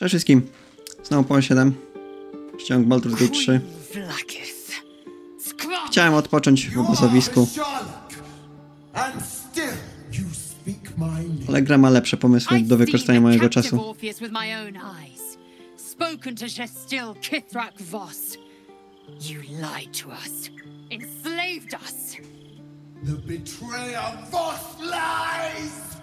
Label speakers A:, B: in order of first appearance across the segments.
A: Cześć wszystkim. Znowu po 7. Ściąg Baldur's Gate 3. Chciałem odpocząć w obozowisku. Ale gra ma lepsze pomysły do wykorzystania mojego czasu.
B: Spoken to Shestil Kithrak Voss. You lied to us, enslaved us.
C: The betrayer Voss lies!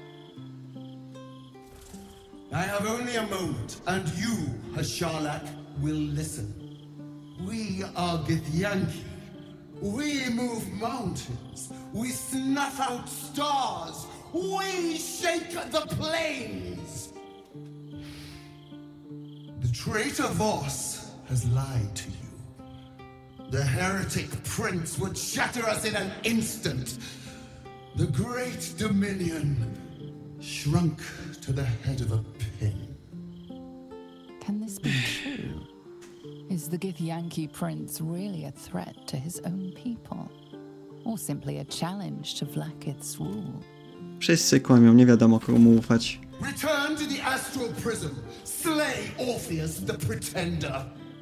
C: I have only a moment, and you, Hasharlak, will listen. We are Githyanki. We move mountains. We snuff out stars. We shake the plains. The traitor Voss has lied to you. The heretic prince would shatter us in an instant. The great dominion shrunk to the head of a pin.
D: Can this be true? Is the Githyanki prince really a threat to his own people? Or simply a challenge to Vlaakith's rule?
A: Wszyscy kłamią, nie wiadomo komu mu ufać.
C: Return to the astral prism. Slay Orpheus the pretender.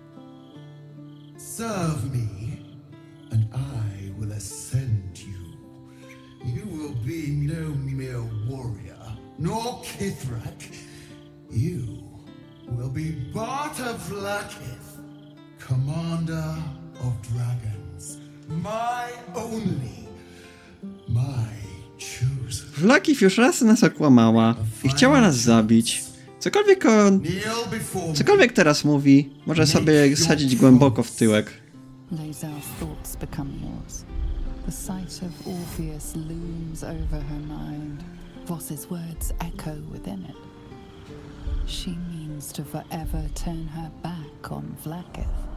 C: Serve me, and I will ascend you. You will be no mere warrior, nor Kithrak. You will be Bart of Vlaakith, commander of dragons. My only, my chosen.
A: Vlaakith już raz nas okłamała i chciała nas zabić. Cokolwiek teraz mówi, może sobie sadzić głęboko w tyłek.
D: Lae'zel's thoughts become yours. The sight of Orpheus looms over her mind. Voss's words echo within it. She means to forever turn her back on Vlaakith.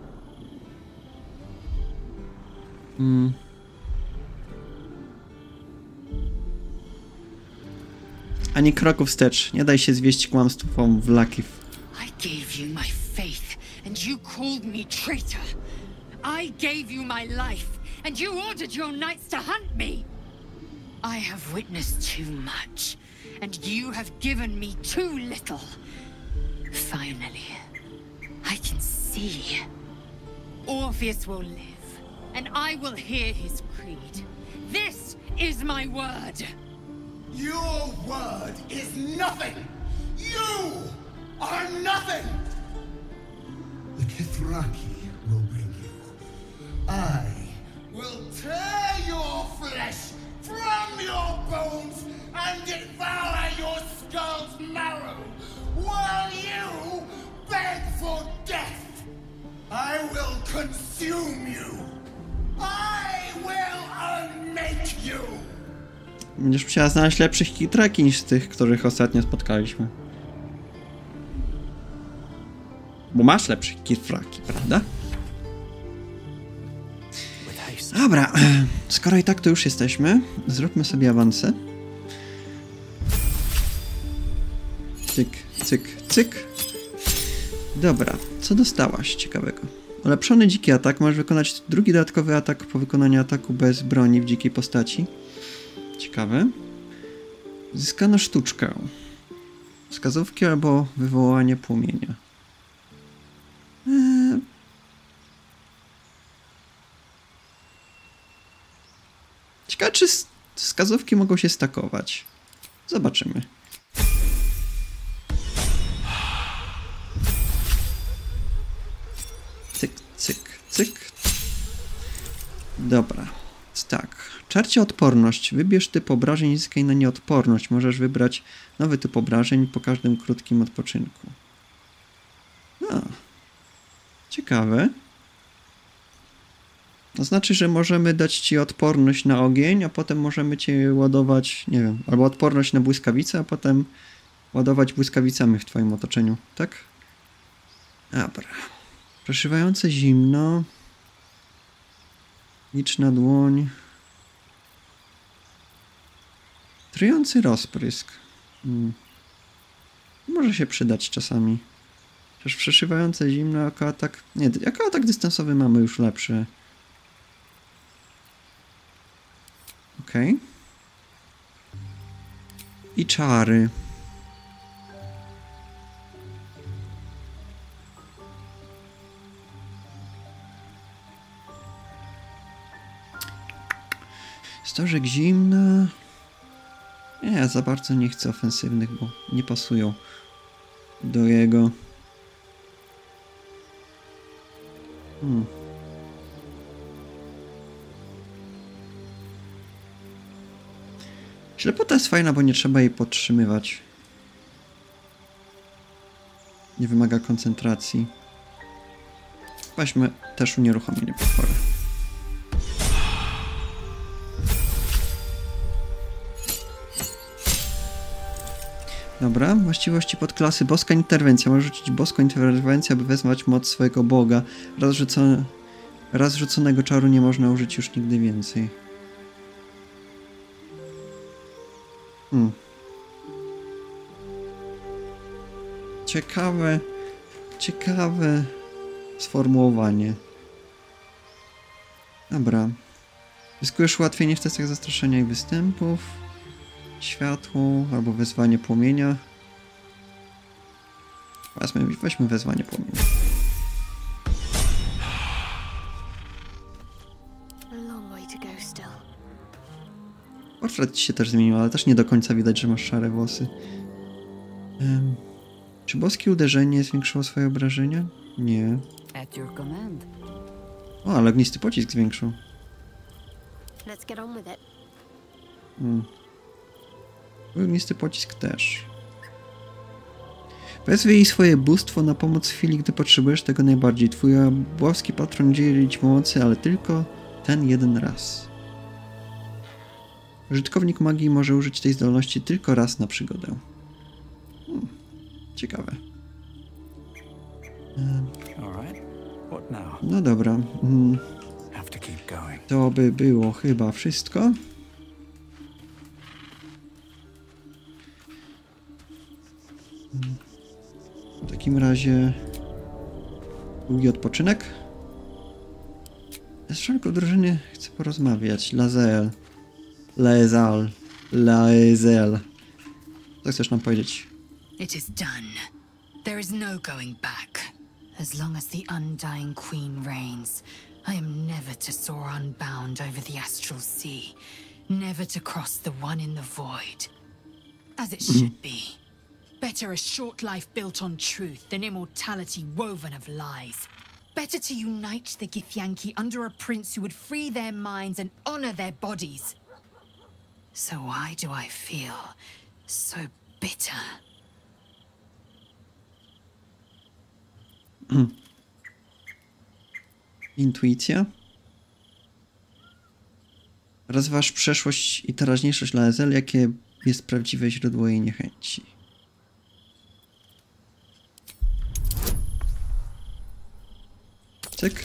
A: Ani kroku wstecz. Nie daj się zwieść kłamstwom Vlaakith.
B: I gave you my faith, and you called me traitor. I gave you my life, and you ordered your knights to hunt me. I have witnessed too much, and you have given me too little. Finally, I can see. Orpheus will live, and I will hear his creed. This is my word.
C: Your word is nothing! You are nothing! The Kithraki will bring you. I will tear your flesh from your bones and devour your skull's marrow, while you beg for death. I will consume you. I will unmake you.
A: Będziesz musiała znaleźć lepszych Kithraki niż tych, których ostatnio spotkaliśmy. Bo masz lepszych Kithraki, prawda? Dobra, skoro i tak to już jesteśmy, zróbmy sobie awansy. Cyk, cyk, cyk. Dobra, co dostałaś ciekawego? Ulepszony dziki atak. Możesz wykonać drugi dodatkowy atak po wykonaniu ataku bez broni w dzikiej postaci. Ciekawe. Zyskano sztuczkę. Wskazówki albo wywołanie płomienia. Ciekawe, czy wskazówki mogą się stakować. Zobaczymy. Cyk, cyk, cyk. Dobra. Tak. Czarcie odporność. Wybierz typ obrażeń i zyskaj na nie odporność. Możesz wybrać nowy typ obrażeń po każdym krótkim odpoczynku. Ciekawe. To znaczy, że możemy dać ci odporność na ogień, a potem możemy cię ładować, nie wiem, albo odporność na błyskawice, a potem ładować błyskawicami w twoim otoczeniu, tak? Dobra. Przeszywające zimno. Liczna dłoń. Trujący rozprysk. Może się przydać czasami. Przecież przeszywające zimno jako atak... Nie, jako atak dystansowy mamy już lepszy. Okej. I czary. Stożek zimna. Nie, za bardzo nie chcę ofensywnych, bo nie pasują do jego. Ślepota jest fajna, bo nie trzeba jej podtrzymywać. Nie wymaga koncentracji. Weźmy też unieruchomienie potwory. Dobra, właściwości podklasy boska interwencja. Może rzucić boską interwencję, aby wezwać moc swojego boga. Raz rzuconego czaru nie można użyć już nigdy więcej. Ciekawe sformułowanie. Dobra. Zyskujesz ułatwienie w testach zastraszenia i występów. Światło albo wezwanie płomienia. Weźmy wezwanie płomienia. Portret ci się też zmienił, ale też nie do końca widać, że masz szare włosy. Czy boskie uderzenie zwiększyło swoje obrażenia? Nie. O, ale ognisty pocisk zwiększył. Ognisty pocisk też. Wezwij jej swoje bóstwo na pomoc w chwili, gdy potrzebujesz tego najbardziej. Twój boski patron dzieli ci pomocy, ale tylko ten jeden raz. Użytkownik magii może użyć tej zdolności tylko raz na przygodę. Ciekawe. No dobra. To by było chyba wszystko. W takim razie długi odpoczynek. Z członką drużyny chcę porozmawiać. Laezel. Co chcesz nam powiedzieć?
B: It is done. There is no going back. As long as the undying queen reigns, I am never to soar unbound over the astral sea, never to cross the one in the void. As it should be. Better a short life built on truth than immortality woven of lies. Better to unite the Githyanki under a prince who would free their minds and honor their bodies. So why do I feel so bitter?
A: Intuicja. Rozważ przeszłość i teraźniejszość Laezel, jakie jest prawdziwe źródło jej niechęci. Cyk.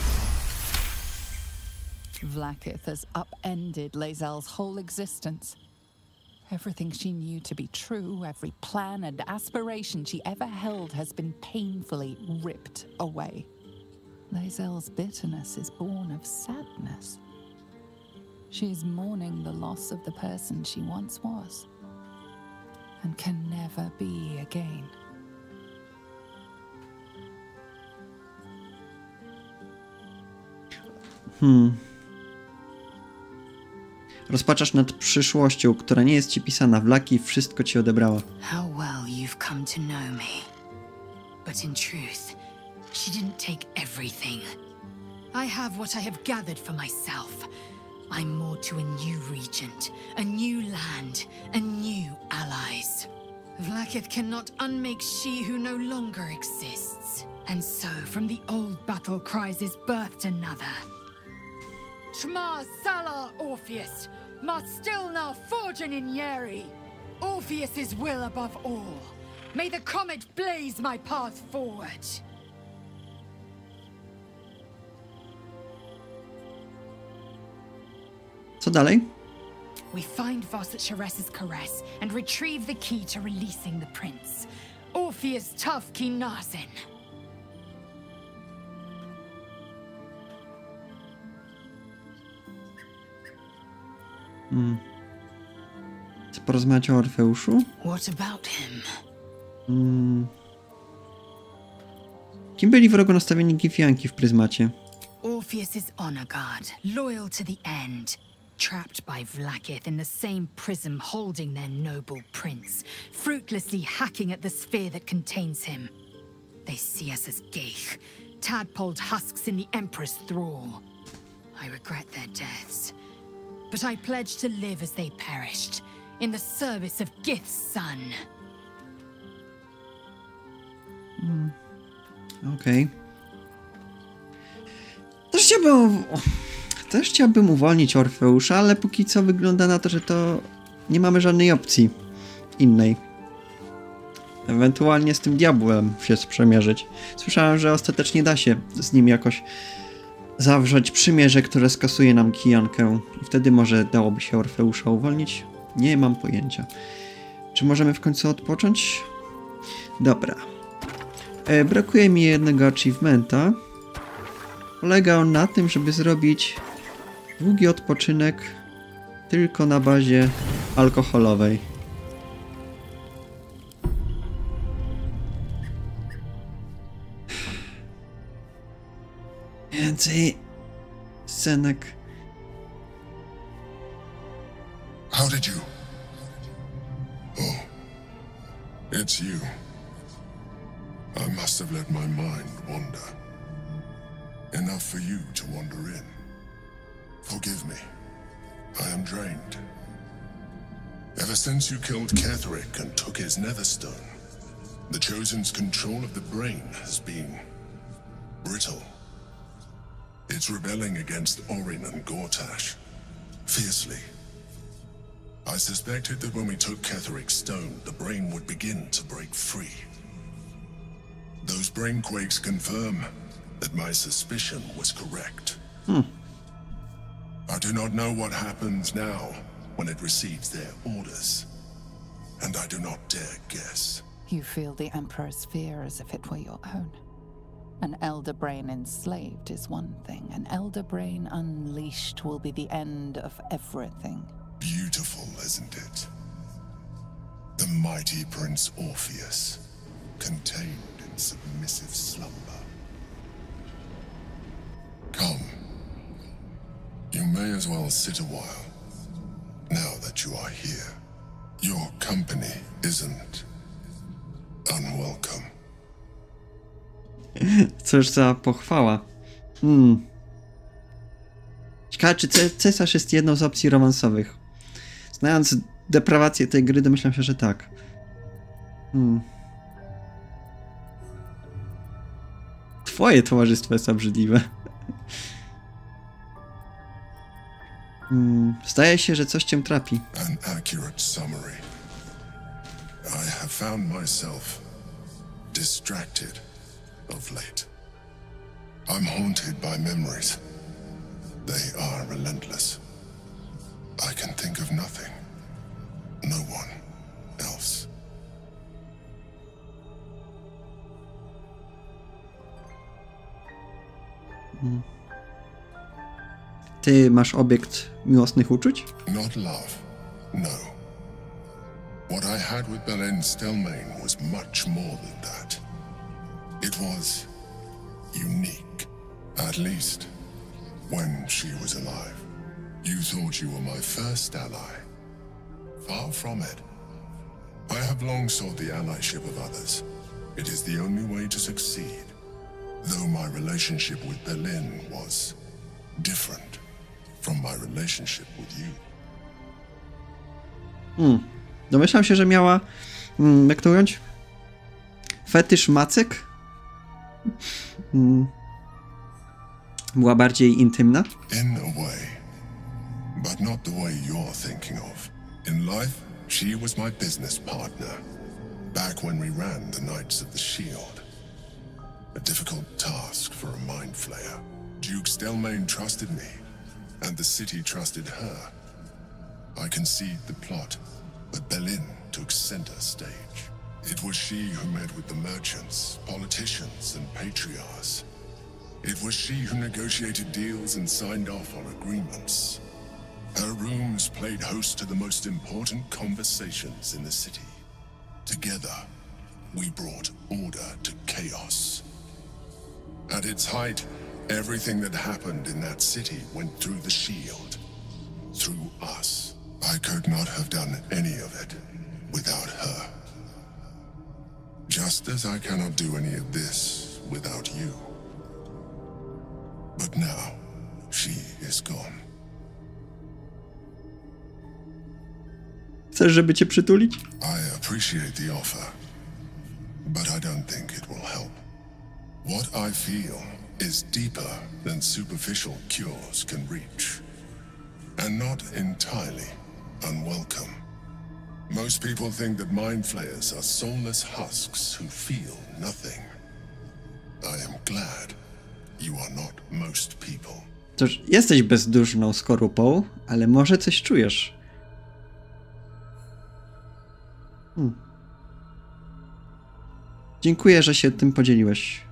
D: Vlaakith has upended Laezel's whole existence. Everything she knew to be true, every plan and aspiration she ever held has been painfully ripped away. Laezel's bitterness is born of sadness. She is mourning the loss of the person she once was, and can never be again.
A: Rozpaczasz nad przyszłością, która nie jest ci pisana. Vlaaki wszystko ci odebrała.
B: How well you've come to know me. But in truth, she didn't take everything. I have what I have gathered for myself. I'm more to a new regent, a new land, and new allies. Vlaakith cannot unmake she who no longer exists. And so, from the old battle cries is birthed another. Shma Salar Orpheus, Ma Stilna Forgin in Yeri. Orpheus is will above all. May the comet blaze my path forward.
A: Co dalej?
B: We find Voss at Sharess's caress and retrieve the key to releasing the prince. Orpheus Tough Kinazin.
A: Chcę porozmawiać o Orfeuszu?
B: What about him?
A: Kim byli wrogo nastawieni Githyanki w Pryzmacie?
B: Orpheus is honor guard, loyal to the end. trapped by Vlaakith in the same prism holding their noble prince, fruitlessly hacking at the sphere that contains him. They see us as Geich, tadpoled husks in the Emperor's thrall. I regret their deaths, but I pledge to live as they perished, in the service of Gith's son.
A: Okej. Też chciałbym uwolnić Orfeusza, ale póki co wygląda na to, że to nie mamy żadnej opcji innej. Ewentualnie z tym diabłem się sprzymierzyć. Słyszałem, że ostatecznie da się z nim jakoś zawrzeć przymierze, które skasuje nam kijankę. I wtedy może dałoby się Orfeusza uwolnić? Nie mam pojęcia. Czy możemy w końcu odpocząć? Dobra. Brakuje mi jednego achievementa. Polega on na tym, żeby zrobić długi odpoczynek tylko na bazie alkoholowej. Więcej scenek.
E: How did you? Oh, it's you. I must have let my mind wander. Enough for you to wander in. Forgive me. I am drained. Ever since you killed Ketheric and took his Netherstone, the Chosen's control of the brain has been brittle. It's rebelling against Orin and Gortash fiercely. I suspected that when we took Ketheric's stone, the brain would begin to break free. Those brain quakes confirm that my suspicion was correct. I do not know what happens now when it receives their orders, and I do not dare guess.
D: You feel the Emperor's fear as if it were your own. An Elder Brain enslaved is one thing. An Elder Brain unleashed will be the end of everything.
E: Beautiful, isn't it? The mighty Prince Orpheus, contained in submissive slumber. Come. You may as well sit a while, now that you are here. Your company isn't unwelcome.
A: Cóż za pochwała. Ciekawe, czy cesarz jest jedną z opcji romansowych. Znając deprawację tej gry, domyślam się, że tak. Twoje towarzystwo jest obrzydliwe. Zdaje się, że coś cię trapi.
E: An accurate summary. I have found myself distracted of late. I'm haunted by memories. They are relentless. I can think of nothing. No one else.
A: Ty masz obiekt miłosnych uczuć?
E: Not love, no. What I had with Belen Stelmane was much more than that. It was unique, at least when she was alive. You thought you were my first ally. Far from it. I have long sought the allyship of others. It is the only way to succeed. Though my relationship with Belen was different from my relationship with you.
A: Domyślam się, że miała, jak to ująć? Fetysz macek? Była bardziej intymna?
E: In a way, but not the way you're thinking of. In life, she was my business partner, back when we ran the Knights of the Shield. A difficult task for a mind flayer. Duke Stelmane trusted me, and the city trusted her. I conceived the plot, but Belen took center stage. It was she who met with the merchants, politicians, and patriarchs. It was she who negotiated deals and signed off on agreements. Her rooms played host to the most important conversations in the city. Together, we brought order to chaos. At its height, everything that happened in that city went through the shield. through us. I could not have done any of it without her. Just as I cannot do any of this without you. But now, she is gone.
A: Chcesz, żeby cię przytulić?
E: I appreciate the offer, but I don't think it will help. What I feel is deeper than superficial cures can reach, and not entirely unwelcome. Most people think that mind flayers are soulless husks who feel nothing. I am glad you are not most people.
A: Cóż, jesteś bezduszną skorupą, ale może coś czujesz. Dziękuję, że się tym podzieliłeś.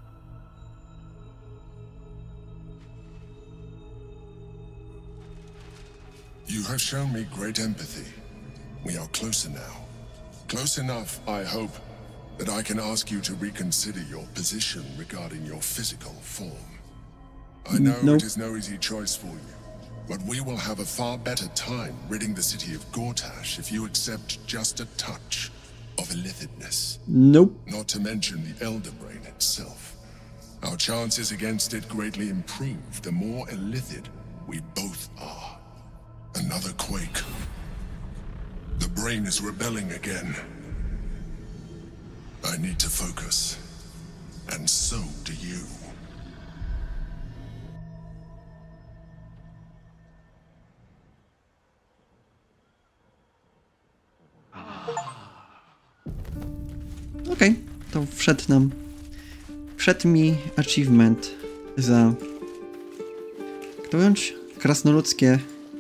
E: You have shown me great empathy. We are closer now. Close enough, I hope, that I can ask you to reconsider your position regarding your physical form. I know it is no easy choice for you, but we will have a far better time ridding the city of Gortash if you accept just a touch of illithidness.
A: Nope.
E: Not to mention the Elder Brain itself. Our chances against it greatly improve the more illithid we both are. Another quake. The brain is rebelling again. I need to focus. And so do you.
A: Okej, to wszedł mi achievement za, jak to ująć? Krasnoludzkie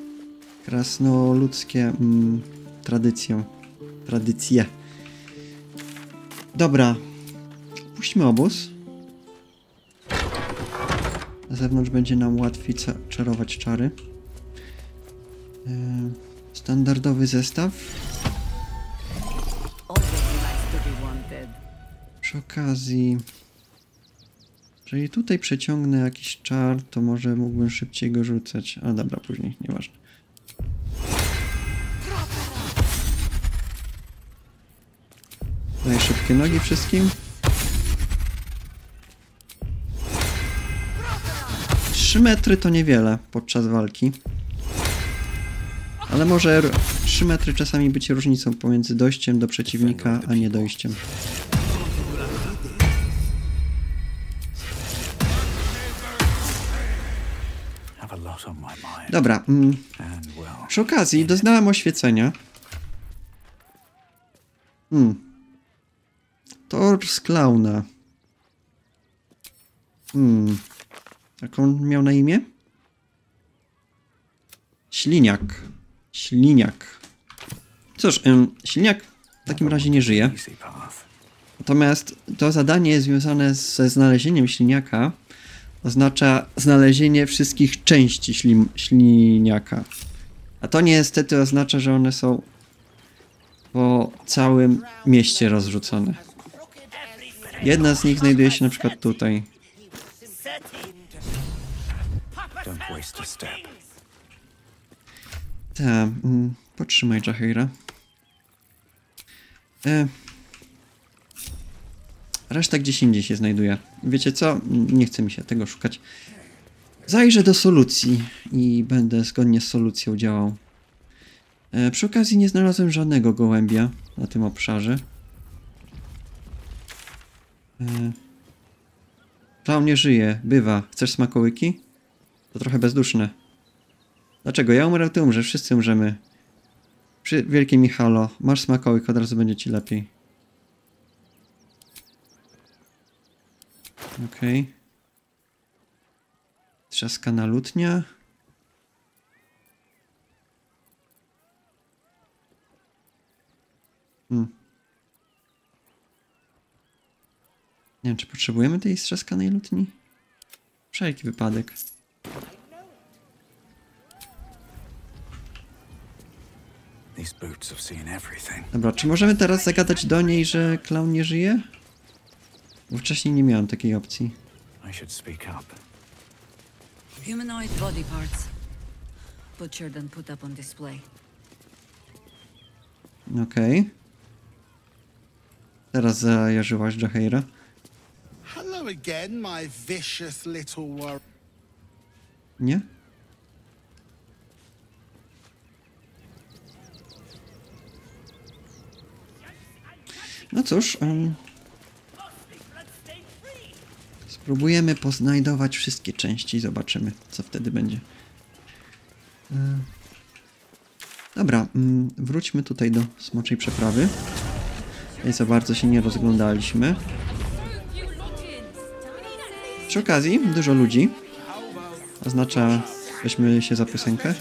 A: tradycje. Dobra, puśćmy obóz. Na zewnątrz będzie nam łatwiej czarować czary. Standardowy zestaw. Przy okazji, jeżeli tutaj przeciągnę jakiś czar, to może mógłbym szybciej go rzucać. A dobra, później, nieważne. Daję szybkie nogi wszystkim. 3 metry to niewiele podczas walki. Ale może 3 metry czasami być różnicą pomiędzy dojściem do przeciwnika, a nie dojściem. Dobra. Przy okazji doznałem oświecenia. Tor z klauna. Jak on miał na imię? Śliniak. Cóż, Śliniak w takim razie nie żyje. Natomiast to zadanie związane ze znalezieniem Śliniaka oznacza znalezienie wszystkich części Śliniaka. A to niestety oznacza, że one są po całym mieście rozrzucone. Jedna z nich znajduje się na przykład tutaj. Tak, potrzymaj Jaheira. Reszta gdzieś indziej się znajduje. Wiecie co? Nie chce mi się tego szukać. Zajrzę do solucji i będę zgodnie z solucją działał. Przy okazji nie znalazłem żadnego gołębia na tym obszarze. Klaun nie żyje, bywa. Chcesz smakołyki? To trochę bezduszne. Dlaczego? Ja umrę, ty umrzesz, wszyscy umrzemy. Wielkie Michalo, masz smakołyk, od razu będzie ci lepiej. Okej. Trzaskana lutnia. Nie wiem, czy potrzebujemy tej strzaskanej lutni? Wszelki wypadek. Dobra, czy możemy teraz zagadać do niej, że klaun nie żyje? Bo wcześniej nie miałem takiej opcji.
B: Humanoid body parts. butchered and put up on display.
A: Okej. Teraz zajarzyłaś Jahaira.
F: Hello again, my vicious little worm.
A: Nie? No cóż, spróbujemy poznajdować wszystkie części i zobaczymy, co wtedy będzie. Dobra, wróćmy tutaj do Smoczej Przeprawy. Tutaj za bardzo się nie rozglądaliśmy. Przy okazji, dużo ludzi. Oznacza, weźmy się za piosenkę.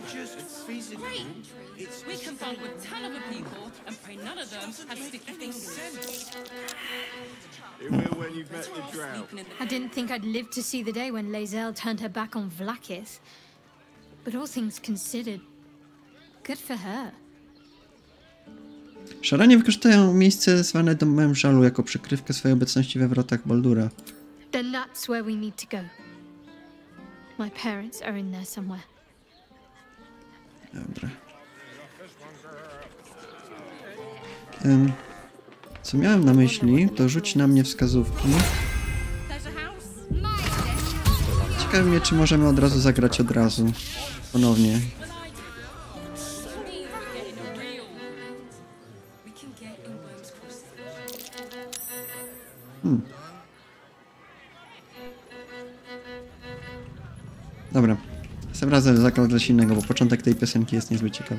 G: I didn't think I'd live to see the day when Lae'zel turned her back on Vlaakith. But all things considered, good for her.
A: Szaranie wykorzystają miejsce zwane Domem Żalu jako przykrywkę swojej obecności we wrotach Baldura.
G: Then that's where we need to go. My parents are in there somewhere.
A: Dobra. Co miałem na myśli, to rzuć na mnie wskazówki. Ciekawi mnie, czy możemy od razu zagrać od razu. Ponownie. Dobra. Tym razem zagrał coś innego, bo początek tej piosenki jest niezbyt ciekawy.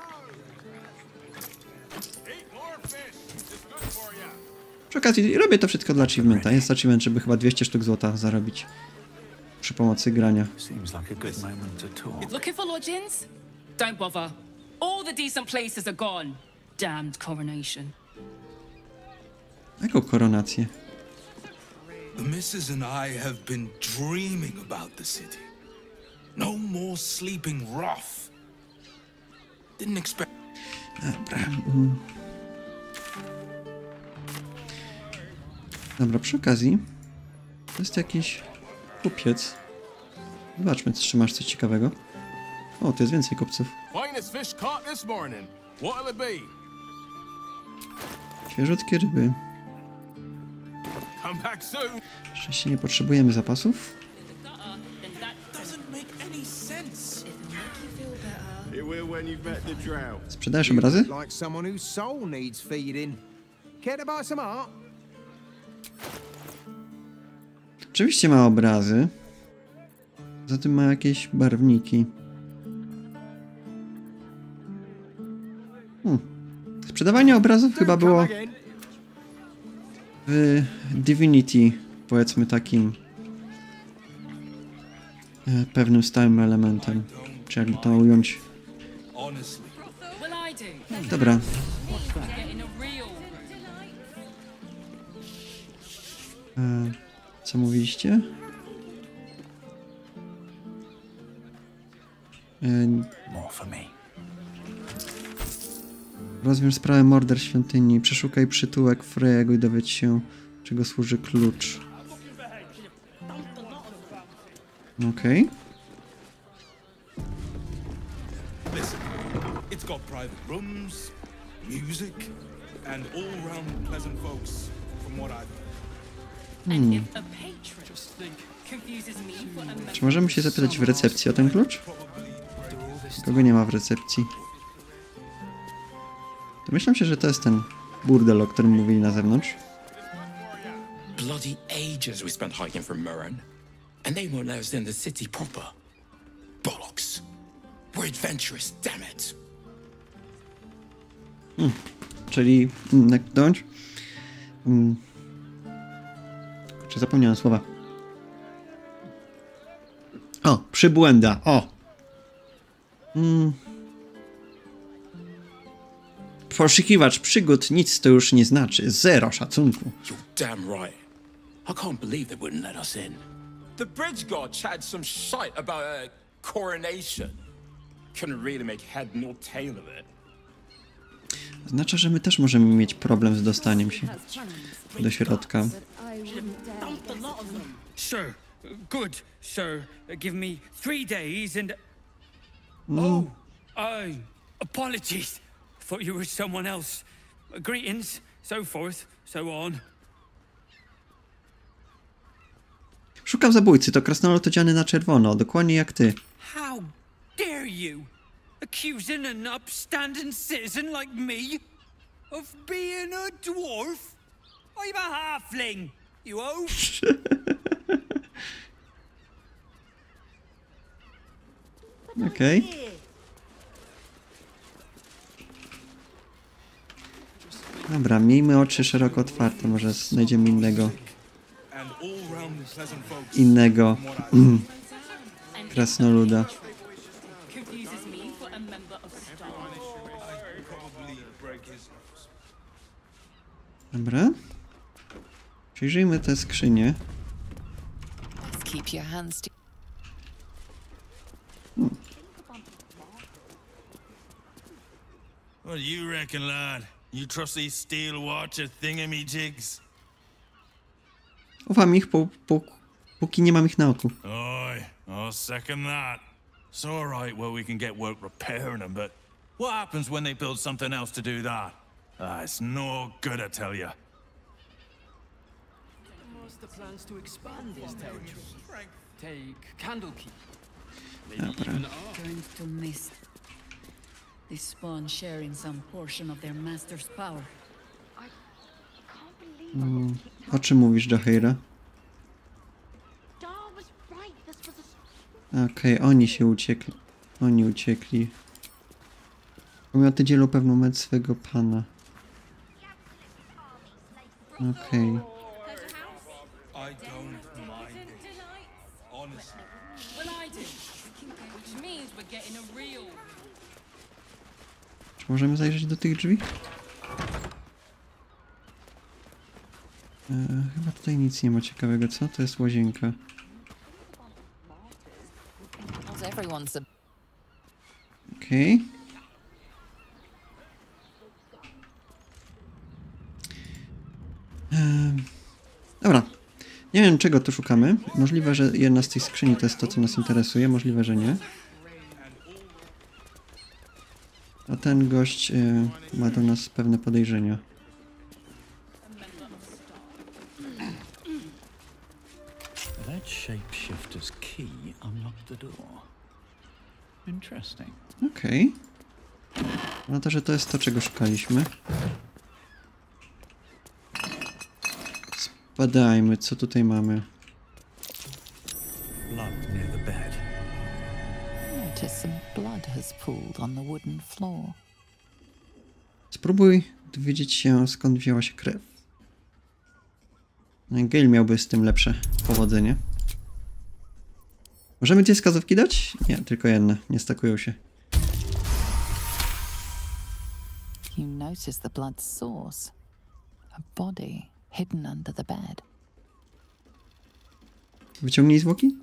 A: Przy okazji robię to wszystko dla achievementa. Jest achievement, żeby chyba 200 sztuk złota zarobić przy pomocy grania.
H: Looking for lodgings? Don't bother. All the decent places are gone. Damned coronation.
A: Jaką koronację?
I: The missus and I have been dreaming about the city. No more sleeping rough. Didn't expect.
A: Dobra. Dobra, przy okazji to jest jakiś kupiec. Zobaczmy, czy masz coś ciekawego. O, tu jest więcej kupców. Świeżutkie ryby. Szczęście nie potrzebujemy zapasów. Sprzedajesz obrazy?
J: Like someone whose soul needs feeding. Care to buy some art?
A: Oczywiście ma obrazy. Poza tym ma jakieś barwniki. Sprzedawanie obrazów chyba było w Divinity, powiedzmy takim pewnym stałym elementem. Czy jakby to ująć. Dobra. Co mówiliście? Rozwiąż sprawę morder świątyni. Przeszukaj przytułek Frey'ego i dowiedz się, czego służy klucz. Okej.
I: It's got private rooms, music, and all-round pleasant folks, from what I've heard.
H: And if a patron confuses me for a
A: Czy możemy się zapytać w recepcji o ten klucz? Kogo nie ma w recepcji? Domyślam się, że to jest ten burdel, o którym mówili na zewnątrz.
K: Bloody ages we spent hiking from Murren, and they won't let us in the city proper. Bollocks. We're adventurous, damn it.
A: Czyli dołącz. Kurczę, zapomniałem słowa. O, przybłęda, o! Poszukiwacz przygód nic to już nie znaczy. Zero szacunku.
K: You're damn right. I can't believe they wouldn't let us in. The bridge god chatted some shite about a coronation. Couldn't really make head nor tail of it.
A: Oznacza, że my też możemy mieć problem z dostaniem się do środka.
L: Sure. Good, sir. Give me 3 days and... Apologies. Thought you were someone else. Greetings, so forth, so on.
A: Szukam zabójcy, to krasnolud odziany na czerwono, dokładnie jak ty.
L: How dare you? Accusing an upstanding citizen like me of being a dwarf? I'm a halfling, you oaf.
A: Okej. Dobra, miejmy oczy szeroko otwarte, może znajdziemy innego krasnoluda. Dobra. Przyjrzyjmy te skrzynie.
M: What do you reckon, lad? You trust these steel watcher thingamajigs?
A: Ufam ich, póki nie mam ich na oku.
M: Oi, I'll second that. It's alright, well, we can get work repairing them, but what happens when they build something else to do that? It's no good, I tell you.
N: What's the plans to expand this territory? Take Candlekeep.
O: Going to Mist. They spawn sharing some portion of their master's power.
A: O czym mówisz, Jaheira? Okej, oni się uciekli. Oni uciekli. Pomioty dzielą pewną moc swego pana. Okej. Czy możemy zajrzeć do tych drzwi? Chyba tutaj nic nie ma ciekawego, co? To jest łazienka. Okej. Dobra. Nie wiem, czego tu szukamy. Możliwe, że jedna z tych skrzyni to jest to, co nas interesuje. Możliwe, że nie. A ten gość ma do nas pewne podejrzenia.
P: That shapeshifter's key unlocked the door. Interesting.
A: Okej. No to, że to jest to, czego szukaliśmy. Spadajmy, co tutaj mamy?
P: Blood near the bed.
D: Notice some blood has pooled on the wooden floor.
A: Spróbuj dowiedzieć się, skąd wzięła się krew. Gale miałby z tym lepsze powodzenie. Możemy dwie wskazówki dać? Nie, tylko jedna. Nie stakują się.
D: You notice the blood's source. A body hidden under the bed.
A: Wyciągnij zwłoki?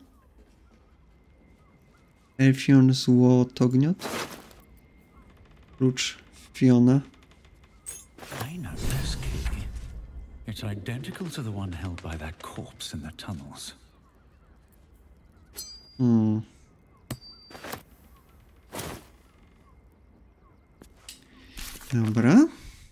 A: Elfion złotogniot. Klucz Fiona.
P: I know this key. It's identical to the one held by that corpse in the tunnels.
A: Dobra.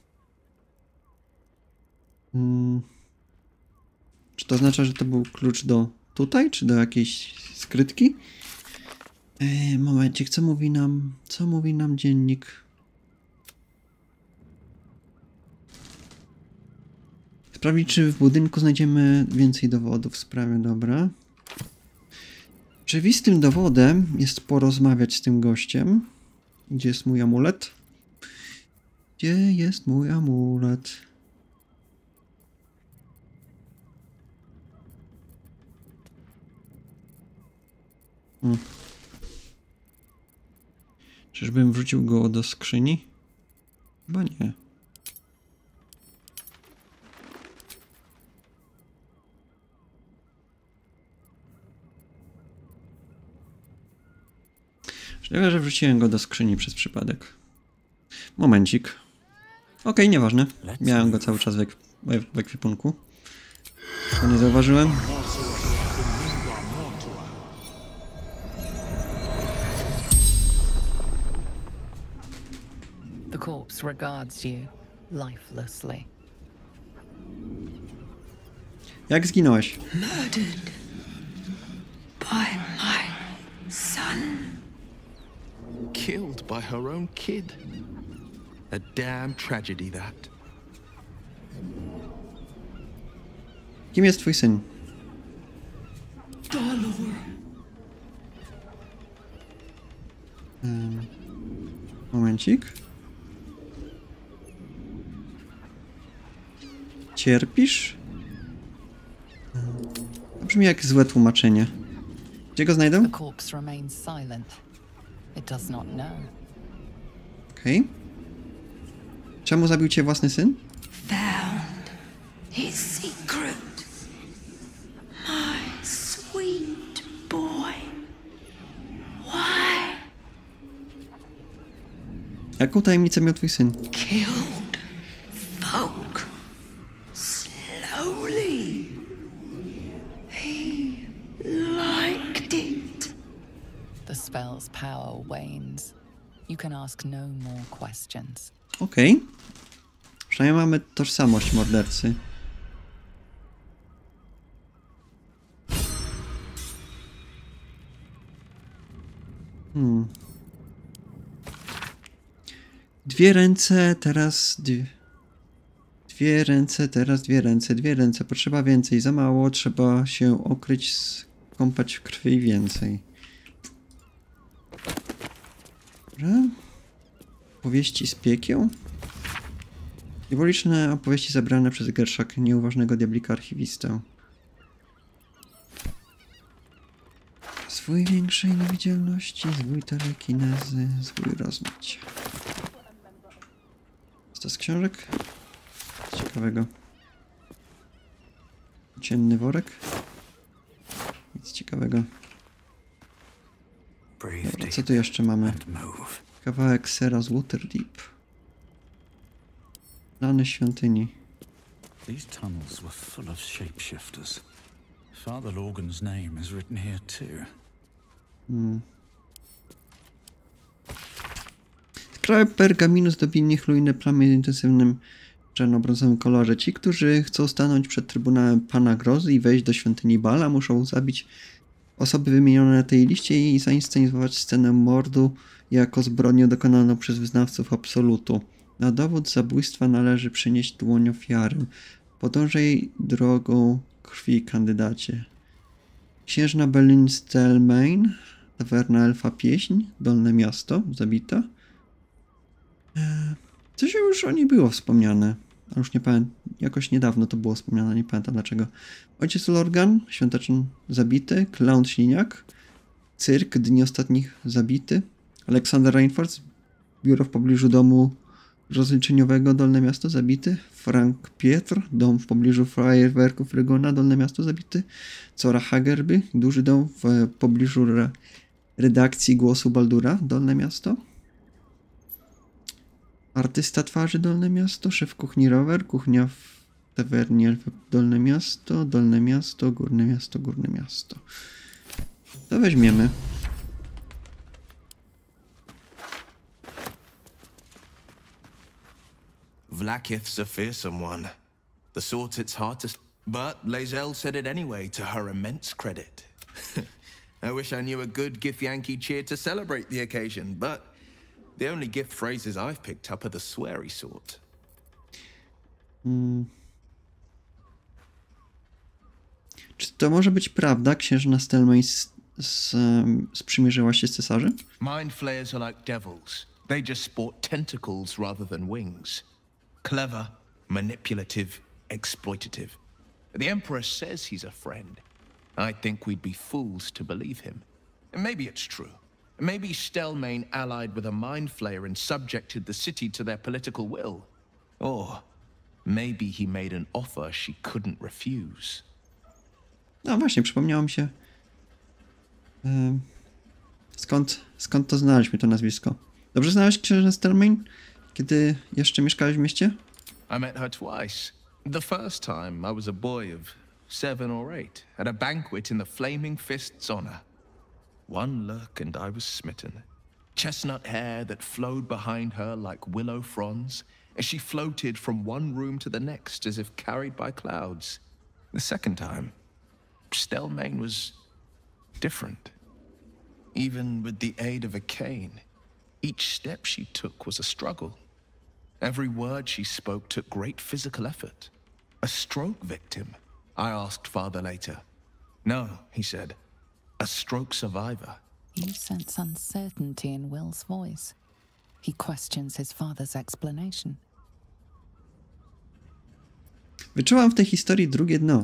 A: Czy to oznacza, że to był klucz do tutaj, czy do jakiejś skrytki? Momencik, co mówi nam dziennik? Sprawdzić, czy w budynku znajdziemy więcej dowodów w sprawie, dobra. Oczywistym dowodem jest porozmawiać z tym gościem. Gdzie jest mój amulet? Gdzie jest mój amulet? Czyżbym wrzucił go do skrzyni? Chyba nie. Myślę, że wrzuciłem go do skrzyni przez przypadek. Momencik. Okej, nieważne. Miałem go cały czas w ekwipunku. To nie zauważyłem.
D: corpse regards you lifelessly.
A: Jak zginąłeś?
Q: Murdered by my son.
R: Killed by her own kid. A damn tragedy, that.
A: Kim jest twój syn?
Q: Dolor.
A: Momencik. Cierpisz? Brzmi jak złe tłumaczenie. Gdzie go znajdę?
D: The corpse remains silent. It does not know.
A: Okej. Czemu zabił cię własny syn?
Q: Found his secret. My sweet boy. Why?
A: Jaką tajemnicę miał twój syn?
Q: Killed folk slowly. He liked it.
D: The spell's power wanes. You can ask no more questions.
A: Okej. Przynajmniej mamy tożsamość mordercy. Dwie ręce, teraz dwie ręce, teraz dwie ręce, dwie ręce. Potrzeba więcej, za mało. Trzeba się okryć, skąpać w krwi więcej. Dobra. Powieści z piekieł. Niewoliczne opowieści zabrane przez Gerszak, nieuważnego diablika archiwistę. Zwój większej niewidzialności, zwój telekinezy, zwój rozmyć. Co to z książek? Coś ciekawego. Cienny worek. Nic ciekawego. Dobra, co tu jeszcze mamy? Kawałek sera z Waterdeep. Plany świątyni.
P: These tunnels were full of shapeshifters. Father Logan's name is written here too.
A: Skraje pergaminu zdobi niechlujne plamy w intensywnym czarno-brązowym kolorze. Ci, którzy chcą stanąć przed Trybunałem Pana Grozy i wejść do świątyni Bala, muszą zabić osoby wymienione na tej liście i zainscenizować scenę mordu jako zbrodnię dokonaną przez wyznawców absolutu. Na dowód zabójstwa należy przynieść dłoń ofiary. Podążaj drogą krwi, kandydacie. Księżna Belin Stelmain, tawerna Elfa Pieśń, Dolne Miasto, zabita. Coś już o niej było wspomniane. A już nie pamiętam, jakoś niedawno to było wspomniane, nie pamiętam dlaczego. Ojciec Lorgan, świąteczny zabity. Clown Śliniak. Cyrk, Dni Ostatnich zabity. Aleksander Reinforth, biuro w pobliżu domu rozliczeniowego, Dolne Miasto, zabity. Frank Pietr, dom w pobliżu fajerwerków Rygona, Dolne Miasto, zabity. Cora Hagerby, duży dom w pobliżu redakcji Głosu Baldura, Dolne Miasto. Artysta twarzy, Dolne Miasto. Szef kuchni Rower, kuchnia w tawernie Dolne Miasto, Dolne Miasto, Górne Miasto, Górne Miasto. To weźmiemy.
R: Vlaakith's a fearsome one. The sort it's hard to... But Lae'zel said it anyway, to her immense credit. I wish I knew a good Githyanki cheer to celebrate the occasion, but the only gift phrases I've picked up are the sweary sort.
A: Czy to może być prawda? Księżna Stelmain sprzymierzyła się z cesarzem?
R: Mind flayers are like devils. They just sport tentacles rather than wings. Clever, manipulative, exploitative. The Emperor says he's a friend. I think we'd be fools to believe him. Maybe it's true. Maybe Stelmain allied with a mind flayer and subjected the city to their political will. Or maybe he made an offer she couldn't refuse.
A: No właśnie, przypomniało mi się. Skąd to znaliśmy, to nazwisko? Dobrze znałeś księżnę Stelmain, kiedy jeszcze mieszkałeś w mieście?
R: I met her twice. The first time I was a boy of 7 or 8 at a banquet in the Flaming Fist's honor. One look and I was smitten. chestnut hair that flowed behind her like willow fronds as she floated from one room to the next as if carried by clouds. The second time, Stelmane was different. Even with the aid of a cane, each step she took was a struggle. Every word she spoke took great physical effort. A stroke victim, I asked Father later. No, he said, a stroke survivor.
D: You sense uncertainty in Will's voice. He questions his father's explanation.
A: Wyczułam w tej historii drugie dno.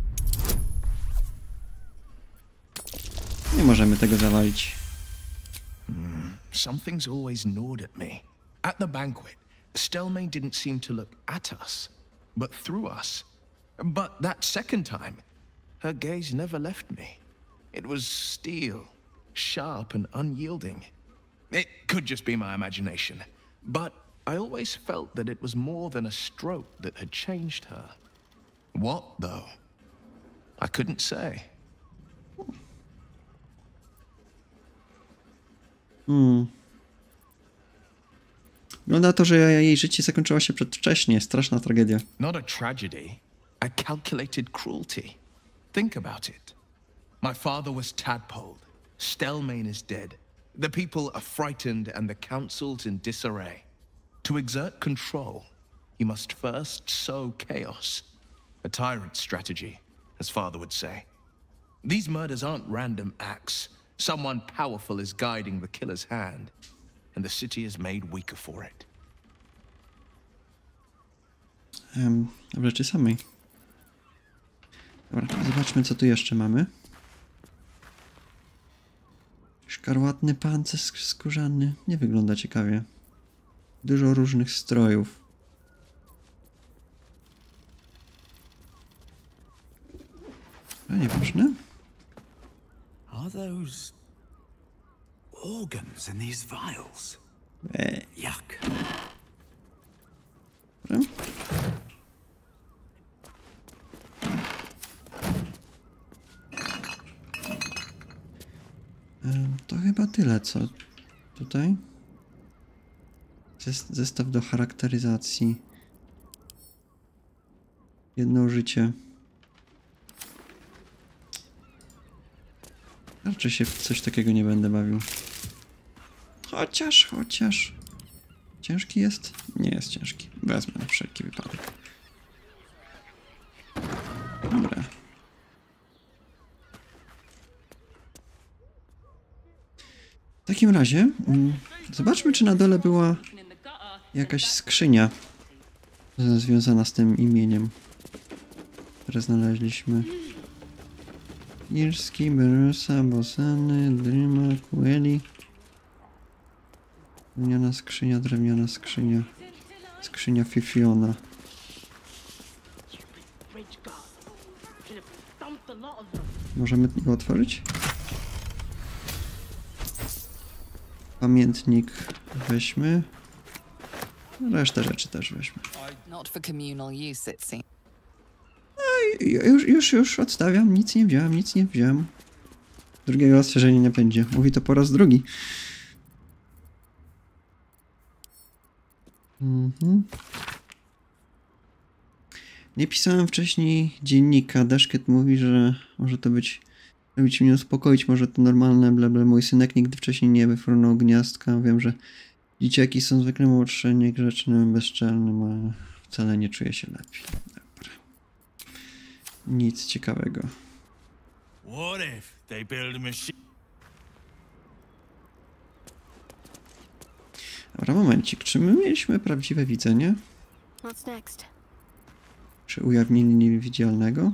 A: Nie możemy tego zawalić.
R: Something's always gnawed at me. At the banquet, Stelmane didn't seem to look at us, but through us. But that second time, her gaze never left me. It was steel, sharp and unyielding. It could just be my imagination, but I always felt that it was more than a stroke that had changed her. What, though? I couldn't say.
A: Wygląda to, że jej życie zakończyło się przedwcześnie. Straszna tragedia.
R: Not a tragedy, a calculated cruelty. Think about it. My father was tadpoled. Stelmane is dead. The people are frightened and the council's in disarray. To exert control, he must first sow chaos. A tyrant's strategy, as father would say. These murders aren't random acts. Someone powerful is guiding the killer's hand, and the city is made weaker for it.
A: W rzeczy samej. Dobra, zobaczmy, co tu jeszcze mamy. Szkarłatny pancerz skórzany. Nie wygląda ciekawie. Dużo różnych strojów. A nieważne.
P: Are those organs in these vials? Yuck.
A: Dobra. To chyba tyle, co tutaj. Zestaw do charakteryzacji. Jedno życie. Raczej się w coś takiego nie będę bawił. Chociaż. Ciężki jest? Nie jest ciężki. Wezmę na wszelki wypadek. Dobra. W takim razie zobaczmy, czy na dole była jakaś skrzynia związana z tym imieniem, które znaleźliśmy. Irski, Berusa, Bosany, Dryma, Kueli. Drewniana skrzynia, drewniana skrzynia. Skrzynia Fifiona. Możemy go otworzyć? Pamiętnik weźmy. Resztę rzeczy też weźmy.
D: Not for communal use, it seems.
A: Już odstawiam. Nic nie wziąłem. Drugiego ostrzeżenia nie będzie. Mówi to po raz drugi. Nie pisałem wcześniej dziennika. Deszkiet mówi, że może to być... Robić mnie uspokoić, może to normalne, bleble. Mój synek nigdy wcześniej nie wyfrunął gniazdka. Wiem, że dzieciaki są zwykle młodsze, niegrzecznym, bezczelnym, ale wcale nie czuję się lepiej. Dobra. Nic ciekawego.
M: What if they build a machine?
A: Dobra, momencik. Czy my mieliśmy prawdziwe widzenie?
G: What's next?
A: Czy ujawnienie niewidzialnego?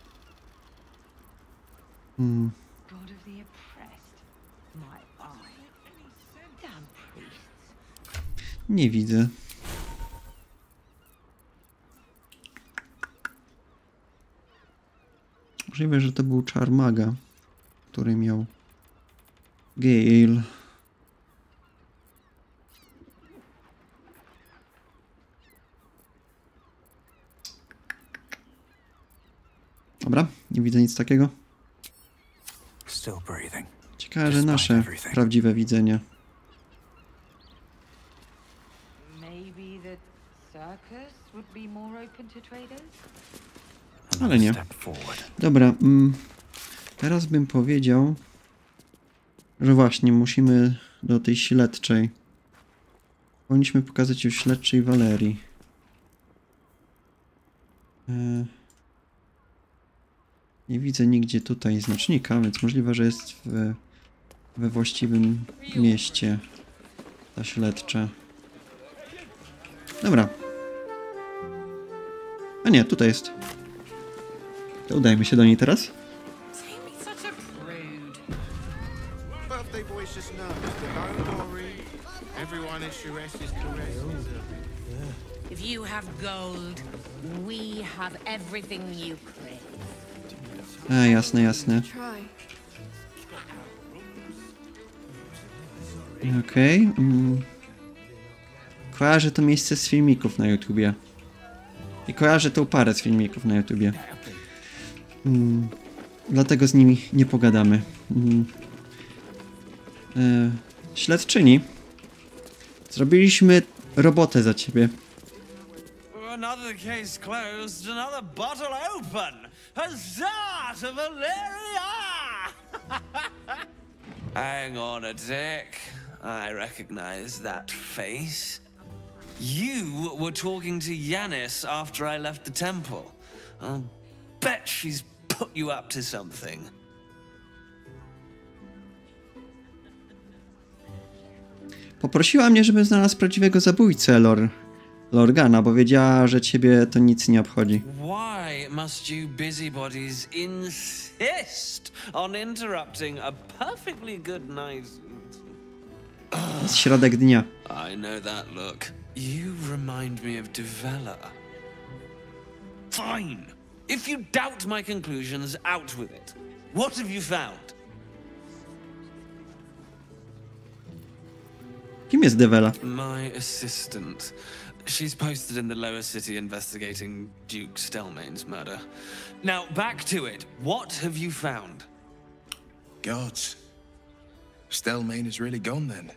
Q: God of the oppressed, my eye. Damn priests.
A: Nie widzę. Możliwe, że to był czar maga, który miał Gale. Dobra, nie widzę nic takiego.
P: Still breathing.
A: Ciekawe, że nasze prawdziwe widzenie.
Q: open to traders?
A: Ale nie. Dobra, teraz bym powiedział, że właśnie musimy do tej śledczej. Powinniśmy pokazać już śledczej Valerii. Nie widzę nigdzie tutaj znacznika, więc możliwe, że jest we właściwym mieście ta śledcza. Dobra. A nie, tutaj jest. To udajmy się do niej teraz.
F: Birthday boys just know. Don't worry. Everyone at Shrek is correct.
S: If you have gold, we have everything you crave.
A: A, jasne, jasne. Okej. Kojarzę to miejsce z filmików na YouTubie. I kojarzę tą parę z filmików na YouTubie. Dlatego z nimi nie pogadamy. Śledczyni. Zrobiliśmy robotę za ciebie.
T: Another case closed, another bottle open. Huzzah to Valeria! Hang on a tick. I recognize that face. You were talking to Yanis after I left the temple. I'll bet she's put you up to something.
A: Poprosiła mnie, żebym znalazł prawdziwego zabójcę, Lorgana, bo wiedziała, że ciebie to nic nie obchodzi.
T: Why must you busybodies insist on interrupting a perfectly good night?
A: Jest środek dnia.
T: I know that look. You remind me of Devella. Fine. If you doubt my conclusions, out with it. What have you found?
A: Kim jest Devella?
T: My assistant. She's posted in the lower city investigating Duke Stelmane's murder. Now, back to it. What have you found?
R: Gods. Stelmane is really gone then.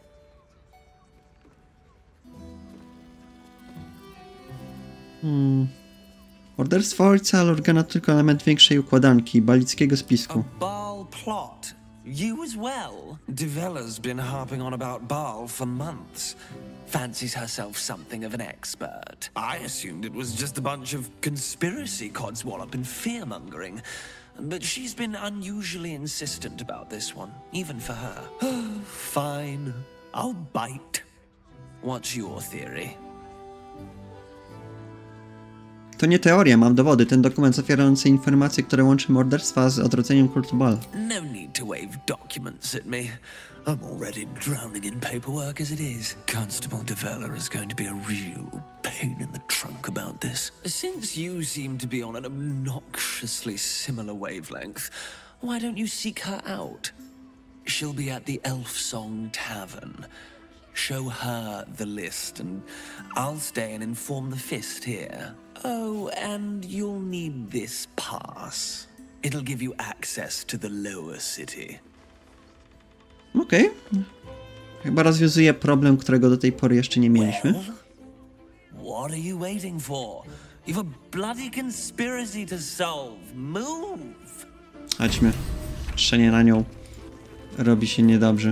A: Morderstwo ojca Lorgana to tylko element większej układanki, balickiego spisku.
T: A Baal plot? You as well? Devella's been harping on about Baal for months. Fancies herself something of an expert. I assumed it was just a bunch of conspiracy codswallop and fear-mongering. But she's been unusually insistent about this one, even for her. Fine. I'll bite. What's your theory?
A: To nie teoria, mam dowody. Ten dokument zawierający informacje, które łączy morderstwa z odrodzeniem kultu Baal.
T: No need to wave documents at me. I'm already drowning in paperwork as it is. Constable Devella is going to be a real pain in the trunk about this. Since you seem to be on an obnoxiously similar wavelength, why don't you seek her out? She'll be at the Elf Song Tavern. Show her the list, and I'll stay and inform the Fist here. Oh, and you'll need this pass. It'll give you access to the lower city.
A: Okej. Chyba rozwiązuje problem, którego do tej pory jeszcze nie mieliśmy.
T: What are you waiting for? You've a bloody conspiracy to solve. Move!
A: Chodźmy. Patrzenie na nią robi się niedobrze.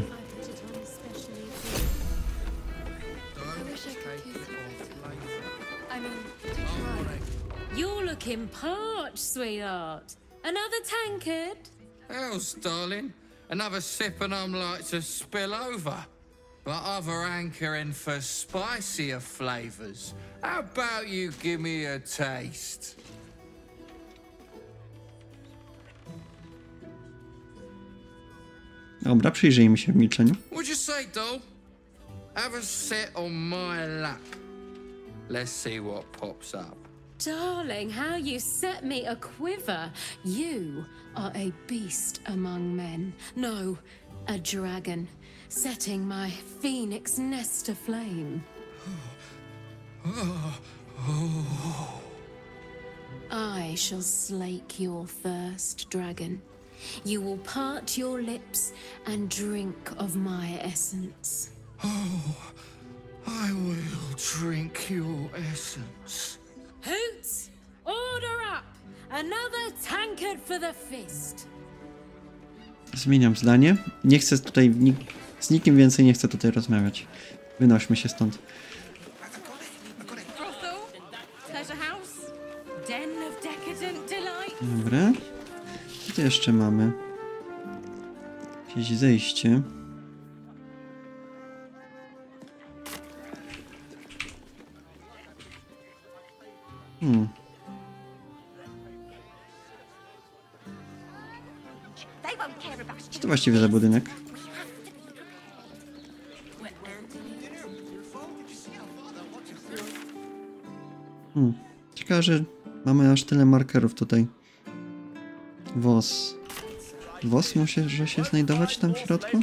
U: You're looking parched, sweetheart. Another tankard?
V: Else, darling. Another sip and I'm like to spill over. But other hankering for spicier flavors. How about you give me a taste?
A: Dobra, przyjrzyjmy się w milczeniu.
V: What'd you say, doll? Have a sit on my lap. Let's see what pops up.
U: Darling, how you set me a quiver. You are a beast among men. No, a dragon, setting my phoenix nest aflame. I shall slake your thirst, dragon. You will part your lips and drink of my essence.
V: Oh, I will drink your essence.
U: Hoots, order up! Another tankard for the fist.
A: Zmieniam zdanie. Nie chcę tutaj... Z nikim więcej nie chcę tutaj rozmawiać. Wynośmy się stąd.
U: Brothel, pleasure house, den of decadent delight.
A: Dobra. Co tu jeszcze mamy? Jakieś zejście. Co to właściwie za budynek? Ciekawe, że mamy aż tyle markerów tutaj. Wos. Wos może się znajdować tam w środku?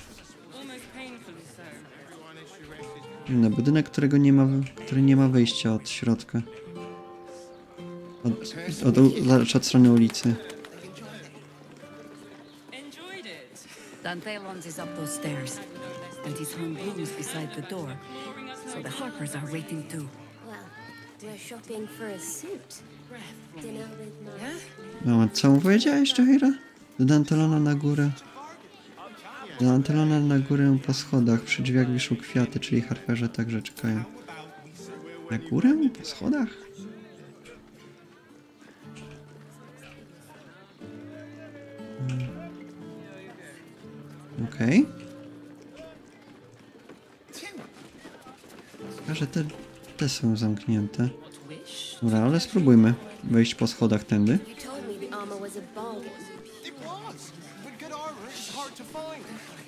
A: Inny budynek, który nie ma wyjścia od środka. Od strony ulicy.
O: Dantelons is up those stairs, and he's hung brooms beside the door, so the Harpers are waiting too.
C: Well, we're shopping for a suit. Dinner with
A: No, co mu powiedziałeś, Jaheira? Do Dantelona na górę. Do Dantelona na górę po schodach. Przy drzwiach wiszą kwiaty, czyli harferze także czekają. Na górę? Po schodach? Okej. Że te są zamknięte. Dobra, ale spróbujmy wejść po schodach tędy.
C: You told me the armor was a bargain.
F: It was, but good armor is hard to find.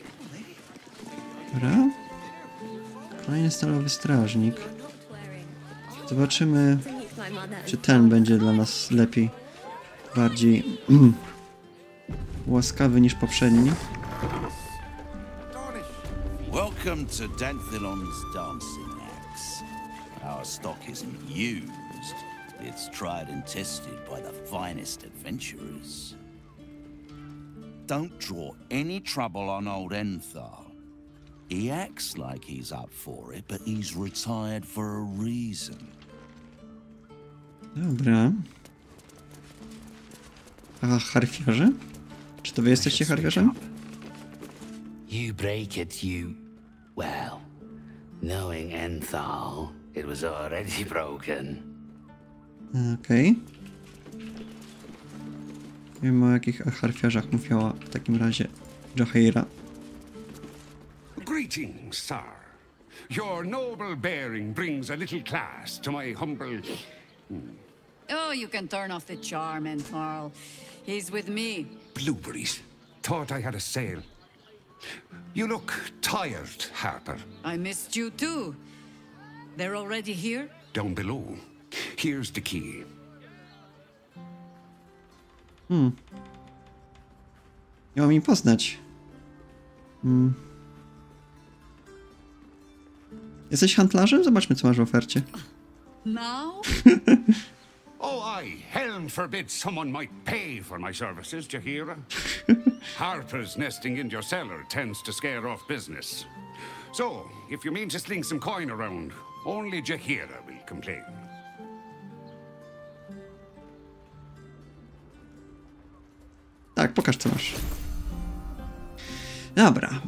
A: Dobra. Kolejny stalowy strażnik. Zobaczymy, czy ten będzie dla nas lepiej. Bardziej łaskawy niż poprzedni.
E: Welcome to Danthelon's dancing axe. Our stock isn't used. It's tried and tested by the finest adventurers. Don't draw any trouble on old Enthal. He acts like he's up for it, but he's retired for a reason.
A: Dobra. A harfiarze? Czy to wy jesteście harfiarzem?
W: You break it, you... Well, knowing Enthal, it was already broken.
A: Okej. Nie wiem, o jakich harfiarzach mówiła w takim razie Jaheira.
X: Greetings, sir. Your noble bearing brings a little class to my humble...
O: Oh, you can turn off the charm, Enthal. He's with me.
X: Blueberries. Thought I had a sale. You look tired, Harper.
O: I missed you too. They're already here?
X: Down below. Here's the key.
A: Miał mi poznać. Jesteś handlarzem? Zobaczmy, co masz w ofercie.
O: Now?
X: Oh, aye. Helm forbid someone might pay for my services, Jaheira. Harper's nesting in your cellar tends to scare off business. So, if you mean to sling some coin around, only Jaheira will complain.
A: Tak, pokaż, co masz. Dobra.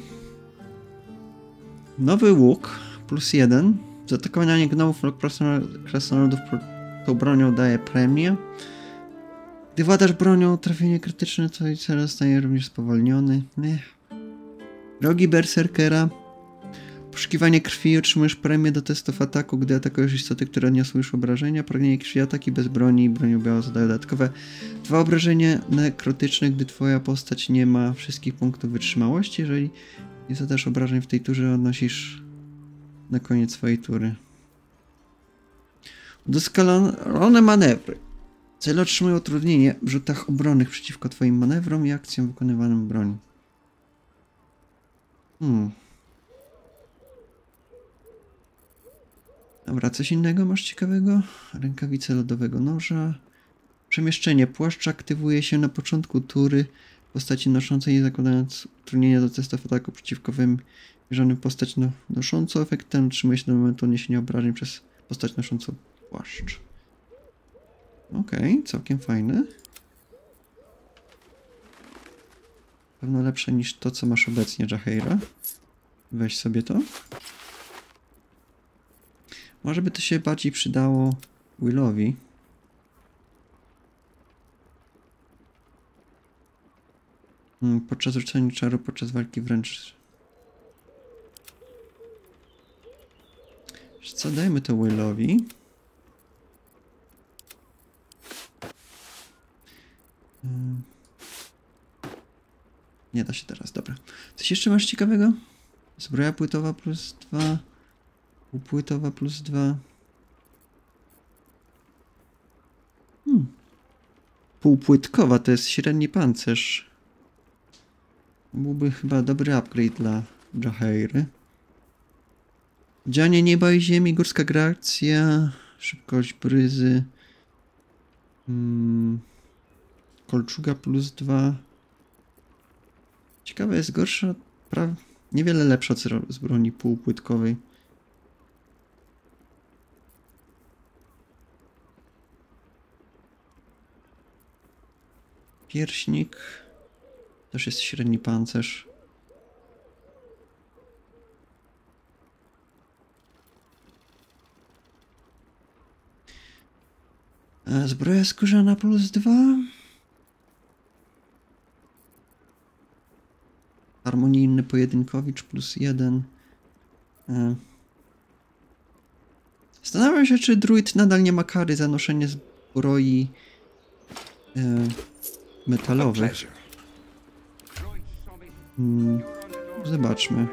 A: Nowy łuk, +1. Zaatakowanie gnomów lub krasnoludów tą bronią daje premię. Gdy władasz bronią, trafienie krytyczne, to i cel zostaje również spowolniony. Rogi berserkera. Poszukiwanie krwi, otrzymujesz premię do testów ataku, gdy atakujesz istoty, które odniosły już obrażenia. Pragnienie krwi, ataki bez broni i bronią białą zadają dodatkowe 2 obrażenia nekrotyczne, gdy twoja postać nie ma wszystkich punktów wytrzymałości. Jeżeli nie zadasz obrażeń w tej turze, odnosisz na koniec swojej tury. Udoskonalone manewry. Cele otrzymują utrudnienie w rzutach obronnych przeciwko twoim manewrom i akcjom wykonywanym broni. Dobra, coś innego masz ciekawego? Rękawice lodowego noża. Przemieszczenie płaszcza aktywuje się na początku tury postaci noszącej, nie zakładając utrudnienia do testów ataku przeciwko wymierzonym postać noszącą. Efekt ten utrzymuje się do momentu odniesienia obrażeń przez postać noszącą płaszcz. Okej, całkiem fajne. Pewno lepsze niż to, co masz obecnie, Jaheira. Weź sobie to. Może by to się bardziej przydało Willowi. Podczas rzucania czaru, podczas walki wręcz. Co, dajmy to Willowi. Nie da się teraz, dobra. Coś jeszcze masz ciekawego? Zbroja płytowa plus 2. Półpłytowa plus 2. Półpłytkowa to jest średni pancerz. Byłby chyba dobry upgrade dla Jaheiry. Dzianie nieba i ziemi, górska gracja, szybkość bryzy. Kolczuga plus 2. Ciekawe, jest gorsza, niewiele lepsza z broni półpłytkowej. Pierśnik. Też jest średni pancerz. Zbroja skórzana plus 2. Harmonijny pojedynkowicz plus 1. Zastanawiam się, czy druid nadal nie ma kary za noszenie zbroi metalowych. Zobaczmy.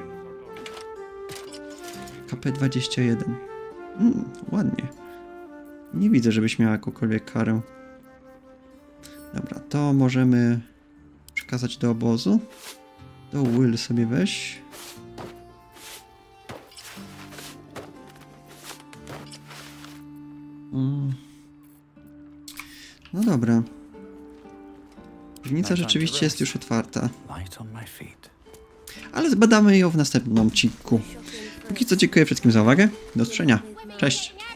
A: KP 21. Ładnie. Nie widzę, żebyś miała jakąkolwiek karę. Dobra, to możemy przekazać do obozu. To Will sobie weź. No dobra. Piwnica rzeczywiście jest już otwarta. Ale zbadamy ją w następnym odcinku. Póki co dziękuję wszystkim za uwagę. Do usłyszenia. Cześć.